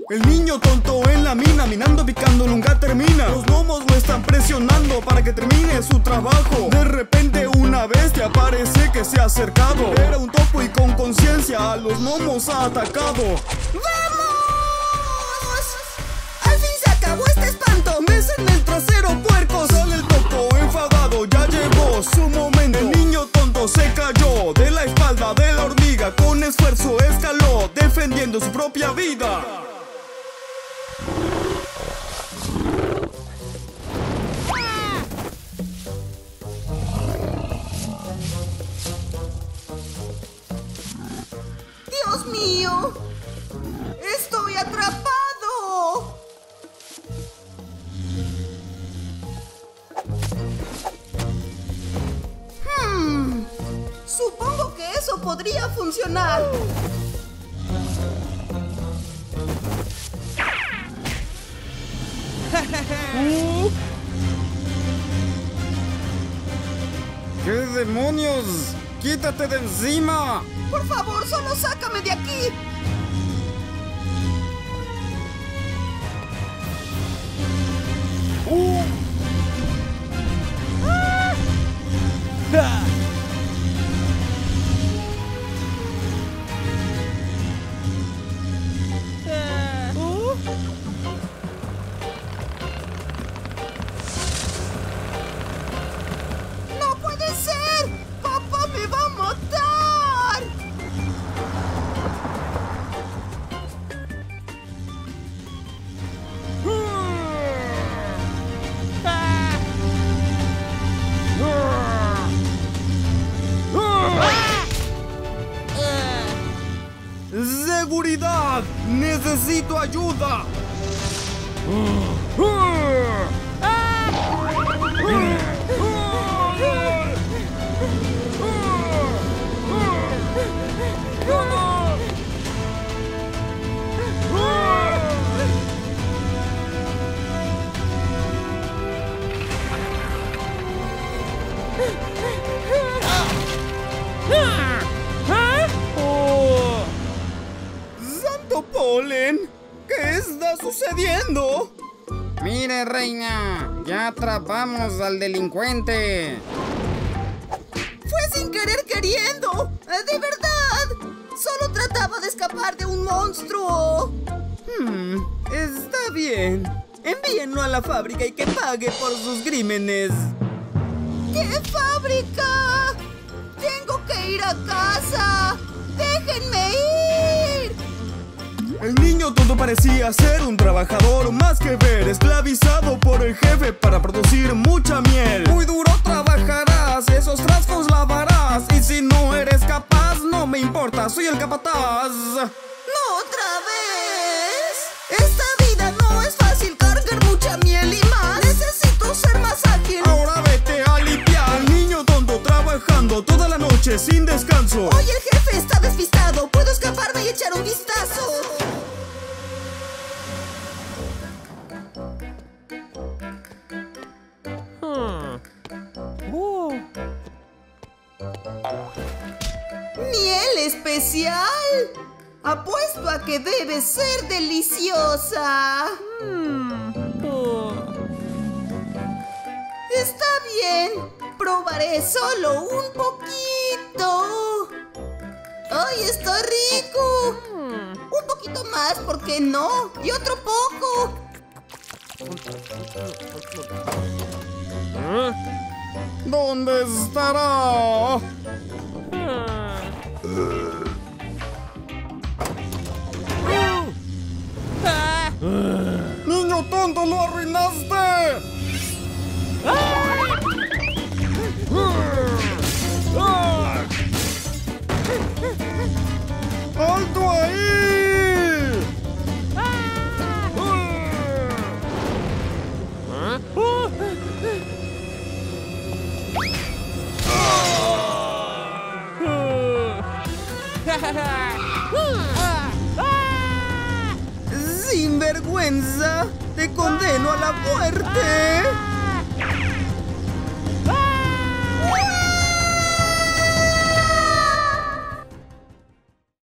El niño tonto en la mina, minando, picando, nunca termina. Los gnomos lo están presionando para que termine su trabajo. De repente una bestia parece que se ha acercado. Era un topo y con conciencia a los gnomos ha atacado. ¡Vamos! ¡Al fin se acabó este espanto! ¡Mes en el trasero, puerco! Sale el topo enfadado, ya llegó su momento. El niño tonto se cayó de la espalda de la hormiga. Con esfuerzo escaló, defendiendo su propia vida. ¡Dios mío! ¡Estoy atrapado! Supongo que eso podría funcionar. ¿Qué demonios? ¡Quítate de encima! Por favor, solo sácame de aquí. ¡No puede ser! ¡Papá me va a matar! ¡Seguridad! ¡Necesito ayuda! ¡Santo polen! ¿Qué está sucediendo? Mire, reina, ya atrapamos al delincuente. ¡Fue sin querer queriendo! ¡De verdad! Solo trataba de escapar de un monstruo. Está bien. Envíenlo a la fábrica y que pague por sus crímenes. ¿Qué fábrica? ¡Tengo que ir a casa! ¡Déjenme ir! El niño tonto parecía ser un trabajador más que ver, esclavizado por el jefe para producir mucha miel. Muy duro trabajarás, esos trastos lavarás, y si no eres capaz, no me importa, soy el capataz. ¡No otra vez! ¡Esta vida no es fácil! ¡Cargar mucha miel y más! ¡Necesito ser más ágil! Ahora vete a limpiar. El niño tonto trabajando toda la noche sin descanso. ¡Hoy el jefe está despistado! ¡Puedo escaparme y echar un vistazo! ¡Miel especial! Apuesto a que debe ser deliciosa. Está bien. Probaré solo un poquito. ¡Ay, está rico! Un poquito más, ¿por qué no? Y otro poco. ¿Dónde estará? ¡Niño tonto, lo arruinaste! ¡Alto ahí! ¡Sinvergüenza! ¡Te condeno a la muerte!